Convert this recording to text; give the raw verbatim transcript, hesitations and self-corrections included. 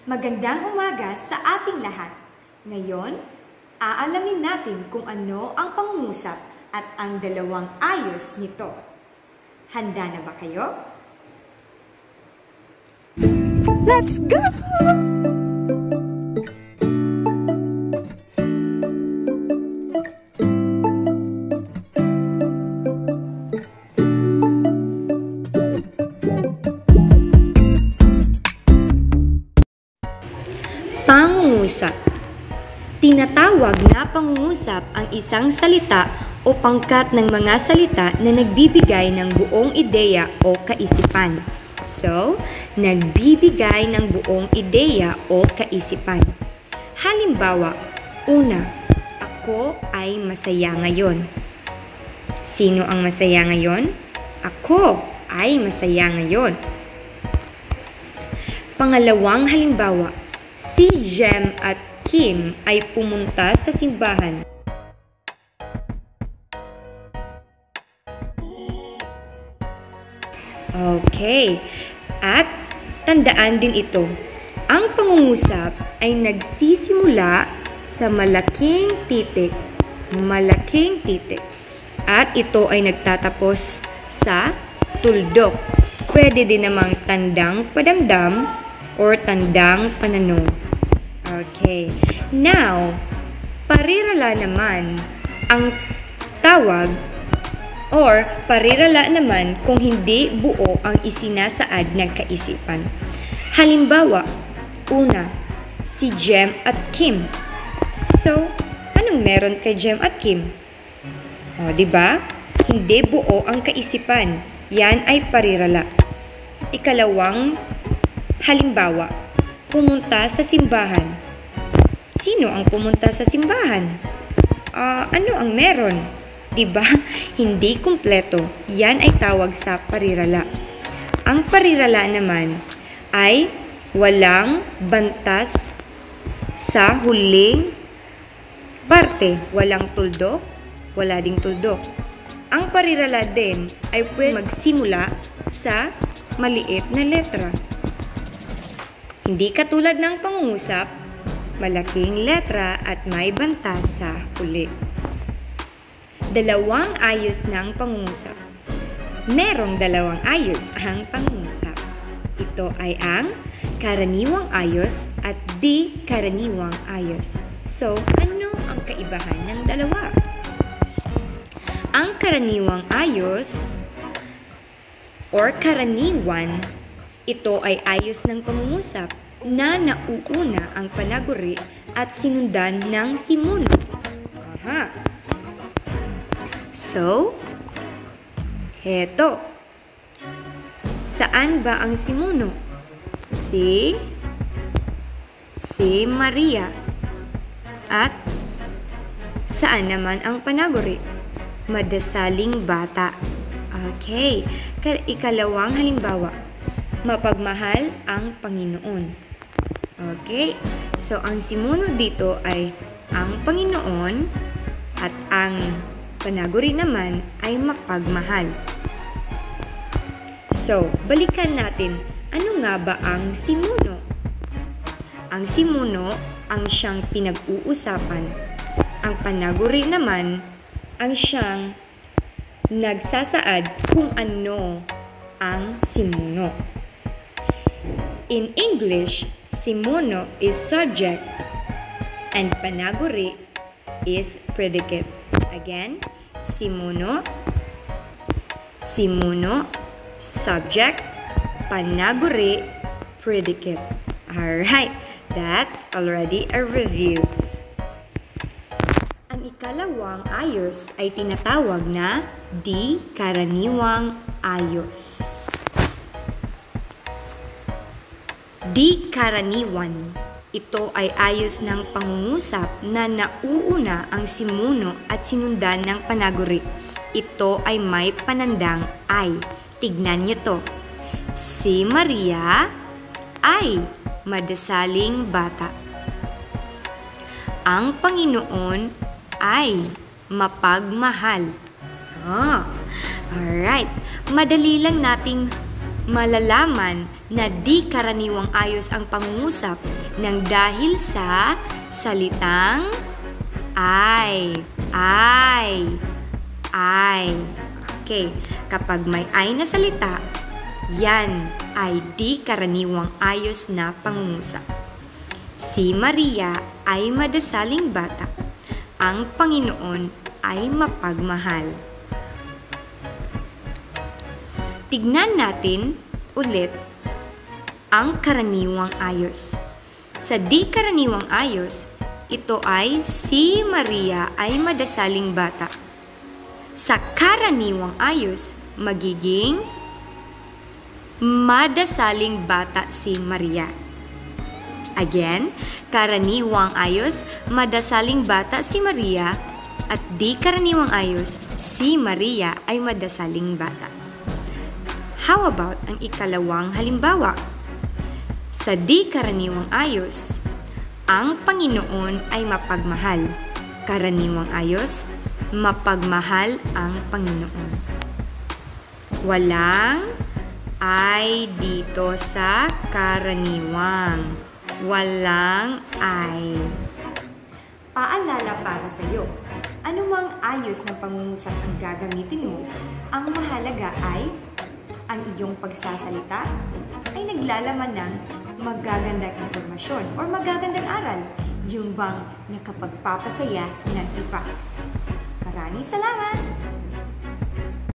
Magandang umaga sa ating lahat. Ngayon, aalamin natin kung ano ang pangungusap at ang dalawang ayos nito. Handa na ba kayo? Let's go! Pangungusap. Tinatawag na pangungusap ang isang salita o pangkat ng mga salita na nagbibigay ng buong ideya o kaisipan. So, nagbibigay ng buong ideya o kaisipan. Halimbawa, una, ako ay masaya ngayon. Sino ang masaya ngayon? Ako ay masaya ngayon. Pangalawang halimbawa, si Jem at Kim ay pumunta sa simbahan. Okay, at tandaan din ito, ang pangungusap ay nagsisimula sa malaking titik, malaking titik, at ito ay nagtatapos sa tuldok. Pwede din namang tandang padamdam or tandang pananong. Okay. Now, parirala naman ang tawag or parirala naman kung hindi buo ang isinasaad ng kaisipan. Halimbawa, una, si Jem at Kim. So, anong meron kay Jem at Kim? O, di ba? Hindi buo ang kaisipan. Yan ay parirala. Ikalawang halimbawa, pumunta sa simbahan. Sino ang pumunta sa simbahan? Uh, ano ang meron? Diba? Hindi kumpleto. Yan ay tawag sa parirala. Ang parirala naman ay walang bantas sa huling parte. Walang tuldok, wala ding tuldok. Ang parirala din ay pwede magsimula sa maliit na letra. Hindi katulad ng pangungusap, malaking letra at may bantas sa huli. Dalawang ayos ng pangungusap. Merong dalawang ayos ang pangungusap. Ito ay ang karaniwang ayos at di-karaniwang ayos. So, ano ang kaibahan ng dalawa? Ang karaniwang ayos or karaniwan, ito ay ayos ng pangungusap na nauuna ang panaguri at sinundan ng simuno. Aha. So, heto. Saan ba ang simuno? Si si Maria. At saan naman ang panaguri? Madasaling bata. Okay. Ikalawang halimbawa, mapagmahal ang Panginoon. Okay? So, ang simuno dito ay ang Panginoon at ang panaguri naman ay mapagmahal. So, balikan natin, ano nga ba ang simuno? Ang simuno ang siyang pinag-uusapan. Ang panaguri naman ang siyang nagsasaad kung ano ang simuno. In English, simuno is subject and panaguri is predicate. Again, simuno, simuno, subject, panaguri, predicate. Alright, that's already a review. Ang ikalawang ayos ay tinatawag na di-karaniwang ayos. Di-karaniwan. Ito ay ayos ng pangungusap na nauuna ang simuno at sinundan ng panaguri. Ito ay may panandang ay. Tignan niyo to. Si Maria ay madasaling bata. Ang Panginoon ay mapagmahal. Ah, alright. Madali lang nating malalaman na di-karaniwang ayos ang pangungusap ng dahil sa salitang ay, ay, ay. Okay, kapag may ay na salita, yan ay di-karaniwang ayos na pangungusap. Si Maria ay madasaling bata. Ang Panginoon ay mapagmahal. Tignan natin ulit ang karaniwang ayos. Sa di-karaniwang ayos, ito ay si Maria ay madasaling bata. Sa karaniwang ayos, magiging madasaling bata si Maria. Again, karaniwang ayos, madasaling bata si Maria, at di-karaniwang ayos, si Maria ay madasaling bata. How about ang ikalawang halimbawa? Sa di-karaniwang ayos, ang Panginoon ay mapagmahal. Karaniwang ayos, mapagmahal ang Panginoon. Walang ay dito sa karaniwang. Walang ay. Paalala para sa iyo. Anumang ayos ng pangungusap ang gagamitin mo, ang mahalaga ay ang iyong pagsasalita ay naglalaman ng magagandang impormasyon o magagandang aral, yung bang nakapagpapasaya ng iba. Maraming salamat!